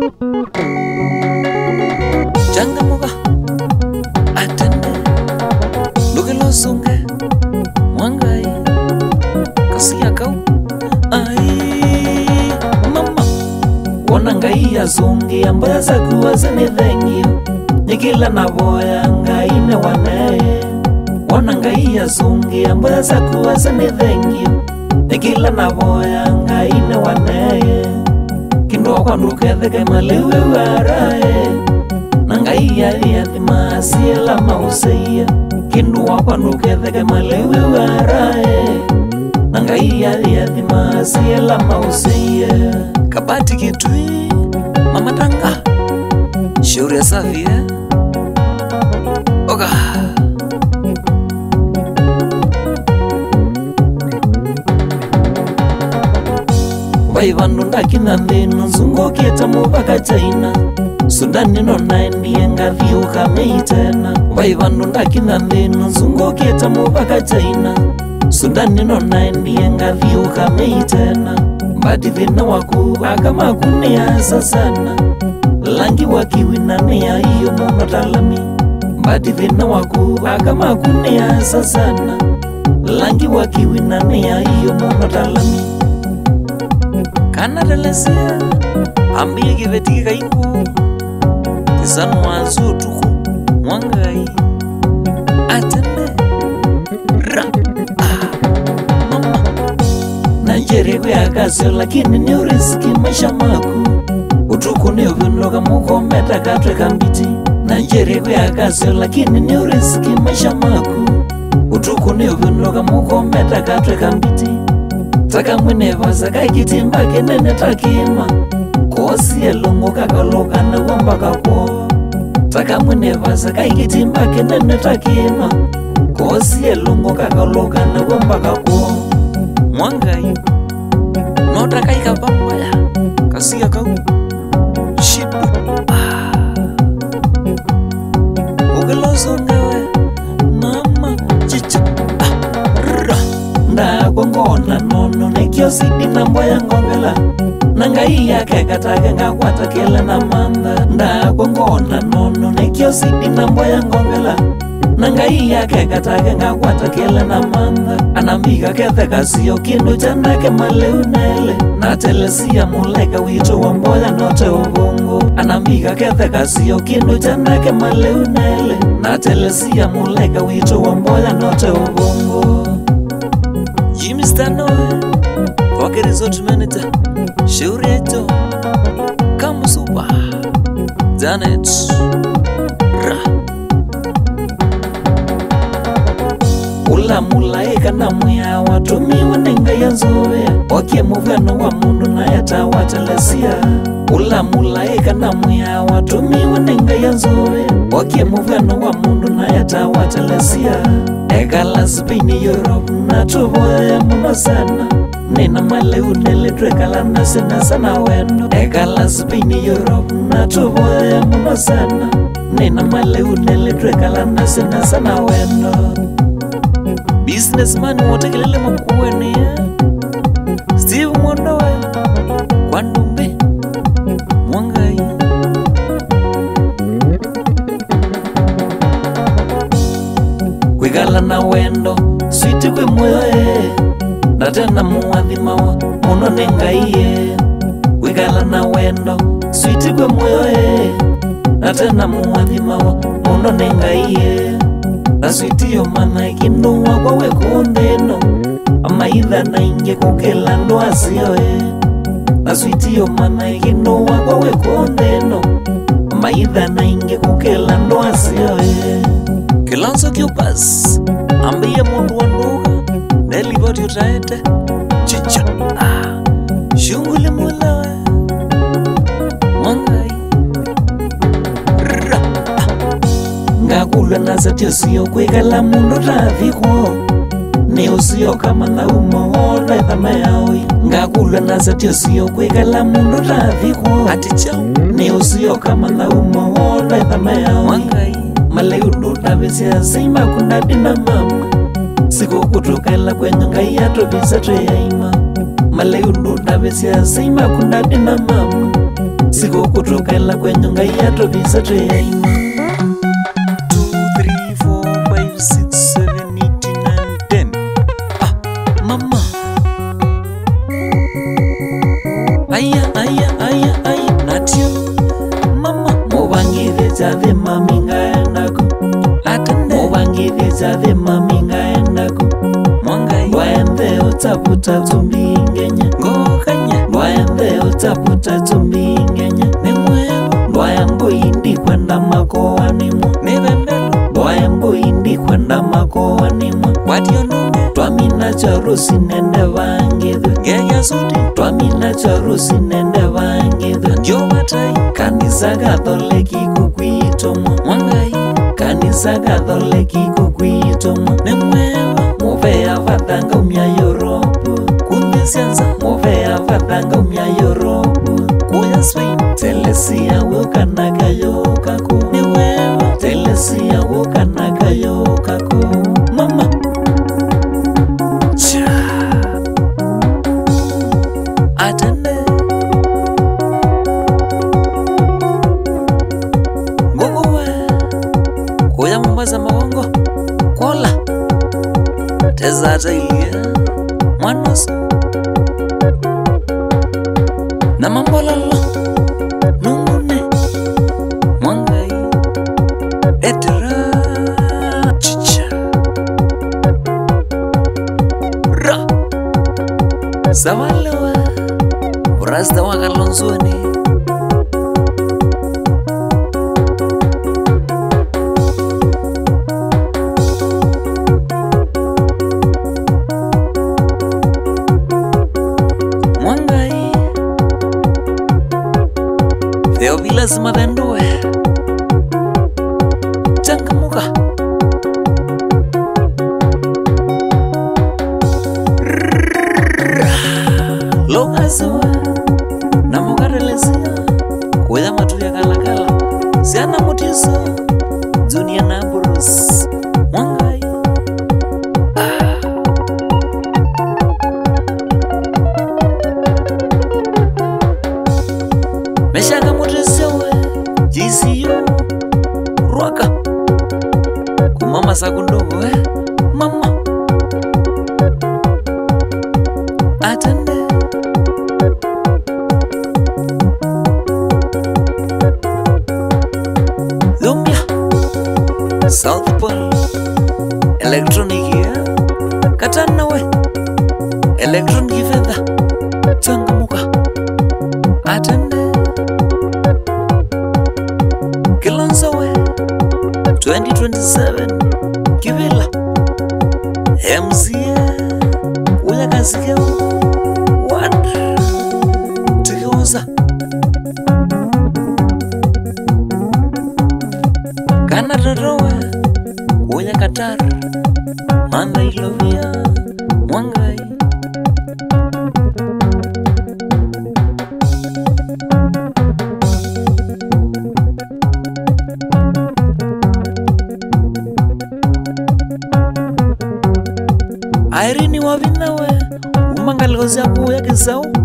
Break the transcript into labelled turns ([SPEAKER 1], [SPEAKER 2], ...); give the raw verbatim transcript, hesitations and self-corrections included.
[SPEAKER 1] Changamuka atende Lugelo sunge Mwangai Kasiya kau Ai Mama Wanangai ya zungi Ambaza kuwaza ni thank you Nikila na boya Ngai ne wane Wanangai ya zungi Ambaza kuwaza ni thank you Nikila na boya Ngai ne wane Kindo kwa nukethe kai malewe warae Nangai ya yathi maasiya la mausaya Kindu wakwa nukethe kai malewe warae Nangai ya yathi maasiya la mausaya Kabati kitui Mama tanga Shauri ya safi eh Oga Vaivanu ndakina ndenu Nzungo kieta mubaka China Sundani no naendi Enga viuka meitena Vaivanu ndakina ndenu Nzungo kieta mubaka China Sundani no naendi Enga viuka meitena Mbadi vina waku Agama kuniasa sana Langi wakiwina Nea iyo monotalami Mbadi vina waku Agama kuniasa sana Langi wakiwina Nea iyo monotalami Kana delesia Ambiye kiveti kaiku Tisanu wazu tuku Mwangai Atene Ra ah. Mama Nanjere kwe akasio lakini ni uriski maisha maku Utuku ni uvinuka muko meta katwe kambiti Nanjere kwe akasio lakini ni uriski maisha maku Utuku ni uvinuka muko meta katwe kambiti Taka mwene vasa kai kitimba kenene takima Kosi elungu kakaloka na wambaka kwa Taka mwene vasa kai kitimba kenene takima Kosi elungu kakaloka na wambaka kwa Mwangai Nota kai kapambaya Kasiya kau Shidu ah. Ugeloso ngewe Mama chicha ah. Ra Nda kongona nono Nekio sidi na mboya ngongela Nangai yake katake ngakwata kele na manda Nda kongona nono Nekio sidi na mboya ngongela Nangai yake katake ngakwata kele na manda Anambika kethe kasiyo kindu chanake maleunele Na telesia muleka wito wa mboya note ubungu Anambika kethe kasiyo kindu chanake maleunele Na telesia muleka wito wa mboya note ubungu Jimmy Stanoe Wake resort manager Shauri eto Kamu super Janet Ra Ula mula eka na muya Watumi wanenga ya nzoe Okie muveno wa mundu na yata watelesia Ula mula eka na muya Watumi wanenga ya nzoe Okie muveno wa mundu na yata watelesia Eka lasbini Europe na tuvoya muna sana Nina maleu neletwekala na sena sana wendo Eka lasbini Europe na tuvoya muna sana Nina maleu neletwekala na sena sana wendo Businessman wote kilele mkuweni Steve Mondowe Kwa Ndumbe Mwangai Kwigala na wendo Switi kwe mwe Natena muwadhima wa Muno nengaiye Kwigala na wendo Switi kwe mwe Natena muwadhima wa Muno nengaiye Na switi yo mana ikinuwa kwa wekundeno Ama idha na inge kukela ndo asiyoe Na switi yo mana ikinuwa kwa wekundeno Ama idha na inge kukela ndo asiyoe Kilanso kiupas Ambiye mundu wa nduga Neli boti utaete Chicha ah. Shunguli mulawe Mwangai Ra ah. Ngakulwe na zatio siyo kwekala mundu tathikwo Ni usiyo kama na umohona ithama yaoi Ngakulwe na zatio siyo kwekala mundu tathikwo Ati chao Ni usiyo kama na umohona ithama yaoi Mwangai Maleundo nabisia sima kundadi na mama Siku kutukela kwenye ngai ya tobisa treyaima Maleundo nabisia sima kundadi na mama Sigo kutoka la kwenye ngai ya tobisa treyaima. Two, three, four, five, six, seven, eight, nine, ten. Ah, mama. Aya, aya, aya, aya, natio. Mama, mobangire jave mami ngaendaku. Atende, mobangire jave mami ngaendaku. Mwangai, waende utaputa tumbingenya. Ngokanya, waende utaputa tumbingenya. Nemwewa, waembo indi kwenda makoa nimwa. Nevembelo, waembo indi kwenda makoa nimwa. Wadionunge, twamina charusi nende vangidhu. Ngeya suti, twamina charusi nende vangidhu. Ndio matai, kanisa katholiki kukuitomwa. Mwangai, kanisa katholiki kukuitomwa. Nemwewa, muvea vatanga umya Europe. Kundisianza, muvea vatanga umya Europe. Kuya Spain, telesia wokanaka yokaku. Newewa, telesia wokanaka yokaku. Mama cha atende ngogowe kuya Mombasa mawongo kola teza tailia mwanos na mambololo nungune mwangai etera chicha ra Zawalewa Urasta wakalonzoni. Mwangai Theo vilas mavendoe Changamuka Lokasewa namukarelesia kuya matuya kala kala siana mutiso dunia na burus Mwangai ah. Meshaka mutisewe jisiyo ruaka kumama sakundogo eh mama atende Lumbia South Pole Electronic here Katana we Electronic feather Changamuka Atende Kilonzo we twenty twenty-seven Kivila M C A Uya kasikeo What Tikiuza Kana Totowe Kuya Qatar Manda ilovia Mwangai Irene wavinawe Umangalikozi ya kuya kisau